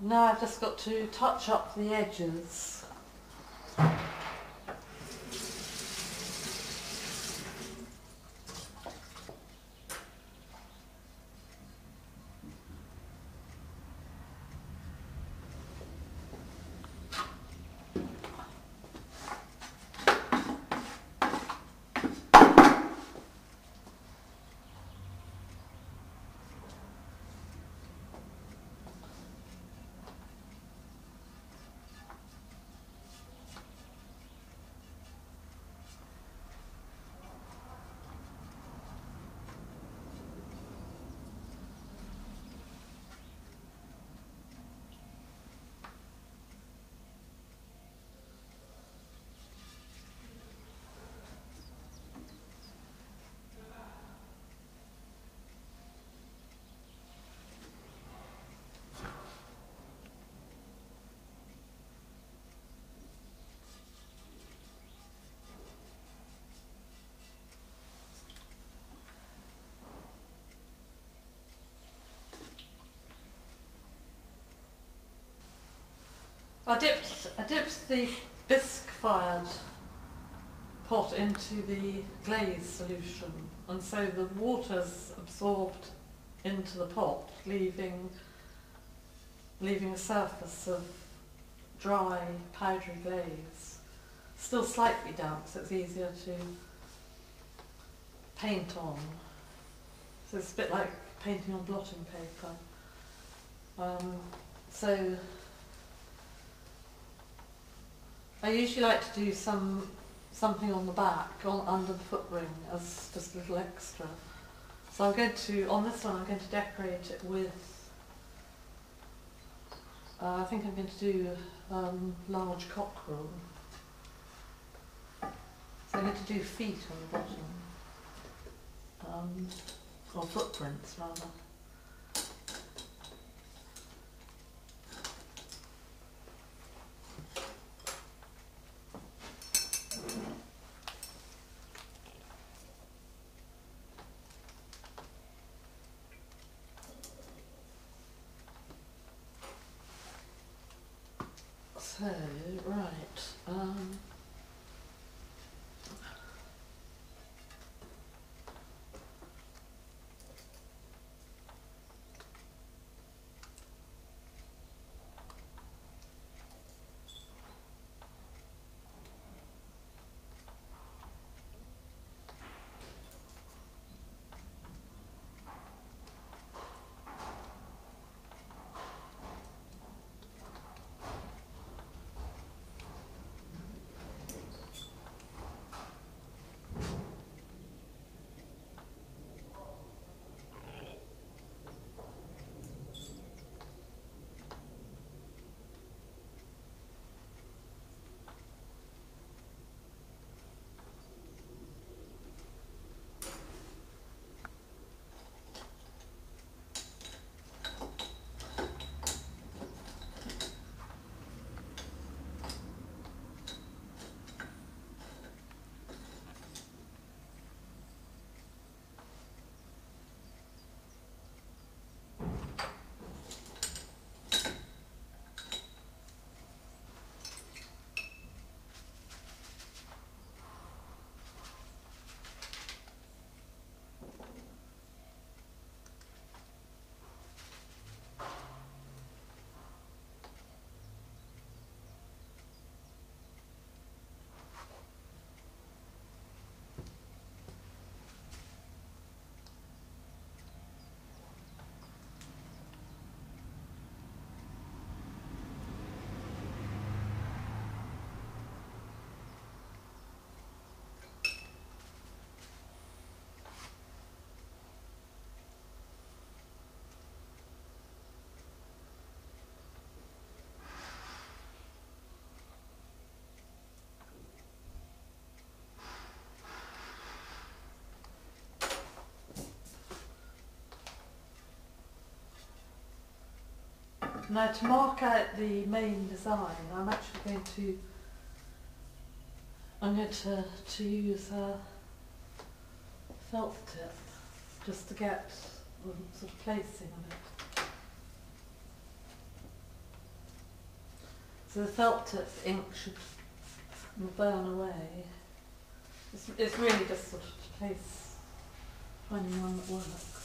Now I've just got to touch up the edges. I dipped the bisque-fired pot into the glaze solution, and so the water's absorbed into the pot, leaving a surface of dry, powdery glaze. Still slightly damp, so it's easier to paint on. So it's a bit like painting on blotting paper. So I usually like to do something on the back, under the foot ring, as just a little extra. So I'm going to, on this one, I'm going to decorate it with, I think I'm going to do large cockerel. So I'm going to do feet on the bottom, or footprints rather. So, right, now to mark out the main design, I'm actually going to use a felt tip just to get the sort of placing of it. So the felt tip ink should burn away. It's really just sort of a case finding one that works.